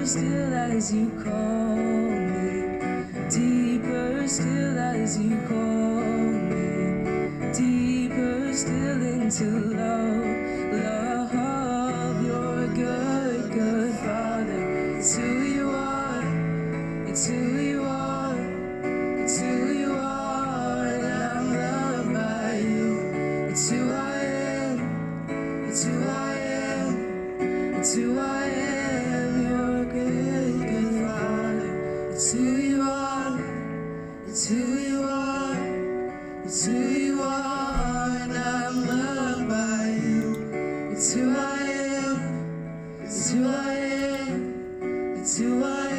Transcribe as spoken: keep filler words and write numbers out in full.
still as you call me, deeper still as you call me, deeper still into love, love. You're a good, good Father. It's who you are, it's who you are, it's who you are, and I'm loved by you. It's who I am, it's who I am, it's who I am. You're a good, good Father. It's who you are, it's who you are, it's who you are, and I'm loved by you. It's who I am, it's who I am, it's who I am.